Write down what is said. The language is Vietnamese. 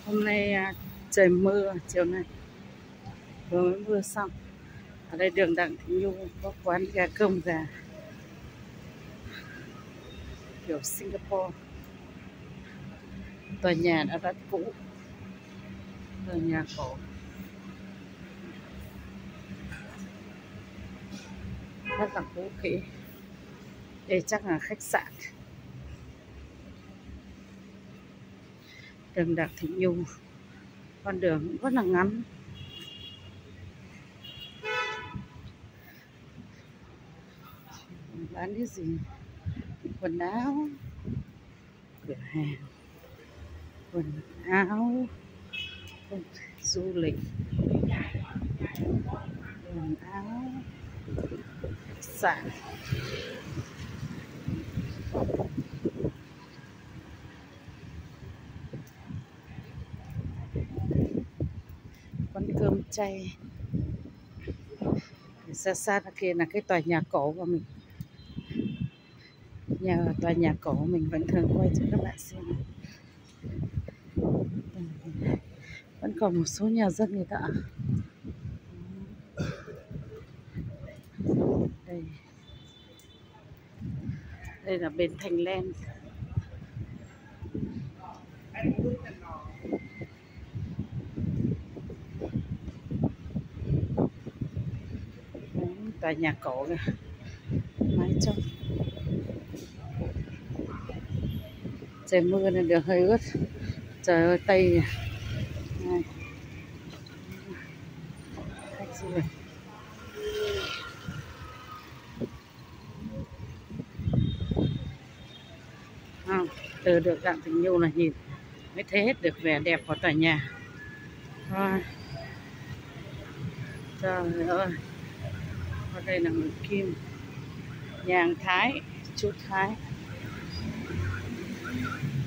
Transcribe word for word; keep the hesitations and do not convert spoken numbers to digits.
Hôm nay à, trời mưa chiều nay vừa mới mưa xong. Ở đây đường Đặng Thị Nhung có quán gà cơm gà kiểu Singapore. Tòa nhà đã rất cũ, tòa nhà cổ rất là cũ kỹ. Đây chắc là khách sạn. Đường Đặng Thị Nhung, con đường cũng rất là ngắn. Bán cái gì? Quần áo, cửa hàng quần áo, du lịch, quần áo, khách sạn. Quán cơm chay. Xa xa kia là cái tòa nhà cổ của mình. Nhà tòa nhà cổ mình vẫn thường quay cho các bạn xem. Vẫn còn một số nhà dân người ta ở. Đây, đây là bến Thành Len. Đấy, tòa nhà cổ kìa, mái trong. Trời mưa nên đường hơi ướt. Trời ơi, Tây này. Khách du lịch. À, từ được Đặng Thị Nhung là nhìn mới thấy hết được vẻ đẹp của tòa nhà. Rồi. Trời ơi, ở đây là người Kim, nhà hàng Thái, chú Thái.